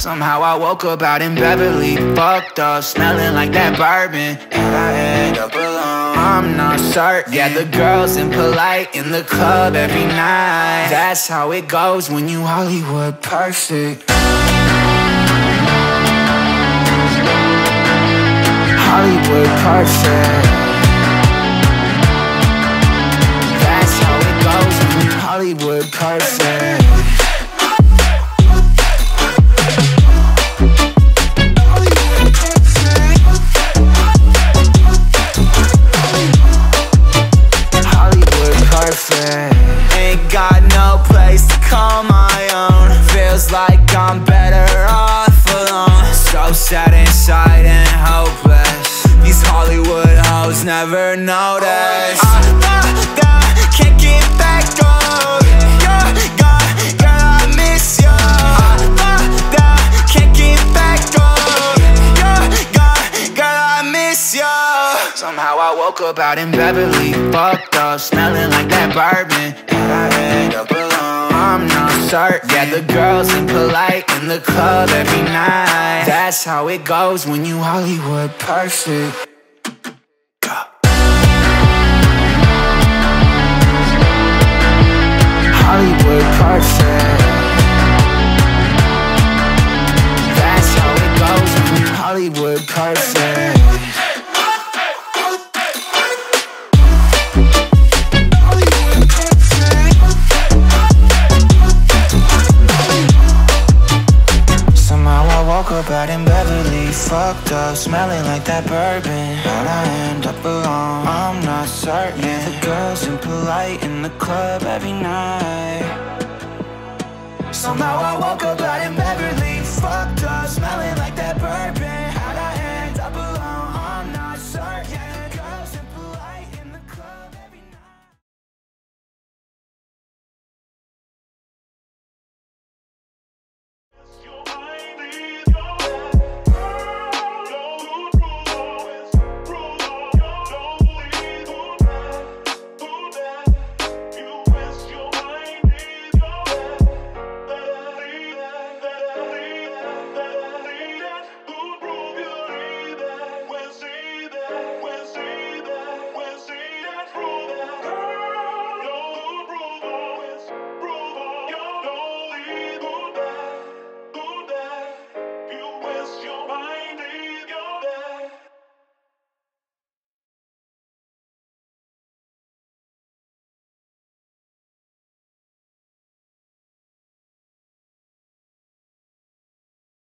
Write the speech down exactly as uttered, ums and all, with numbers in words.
Somehow I woke up out in Beverly, fucked up, smelling like that bourbon, and I end up alone. I'm not certain. Yeah, the girls impolite in the club every night. That's how it goes when you Hollywood perfect. Hollywood perfect. That's how it goes when you Hollywood perfect. Ain't got no place to call my own. Feels like I'm better off alone. So sad inside and hopeless. These Hollywood hoes never notice. I, I, I can't get back on. You're gone, girl, I miss you. I, I, I can't get back on. You're gone, girl, I miss you. Somehow I woke up out in Beverly, fucked up, smelling like that bourbon, and I end up alone. I'm not certain. Yeah, the girls impolite in the club every night. That's how it goes when you Hollywood perfect. Hollywood perfect. That's how it goes when you Hollywood perfect. Woke up out in Beverly, fucked up, smelling like that bourbon, how'd I end up alone? I'm not certain. Yeah, the girls impolite in the club every night. Somehow I woke up out in Beverly, fucked up, smelling like that bourbon.